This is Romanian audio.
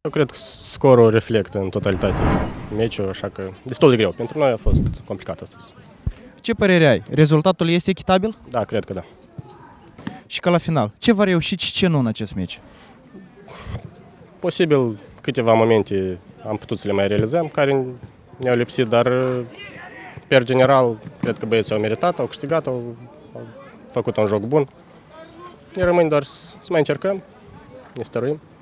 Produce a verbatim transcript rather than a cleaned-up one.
Eu cred că scorul reflectă în totalitate meciul, așa că destul de greu. Pentru noi a fost complicat astăzi. Ce părere ai? Rezultatul este echitabil? Da, cred că da. Și ca la final, ce va reuși și ce nu în acest meci? Posibil câteva momente am putut să le mai realizăm, care ne-au lipsit, dar per general, cred că băieții au meritat, au câștigat, au, au făcut un joc bun. Ne rămâne doar să mai încercăm, ne stăruim.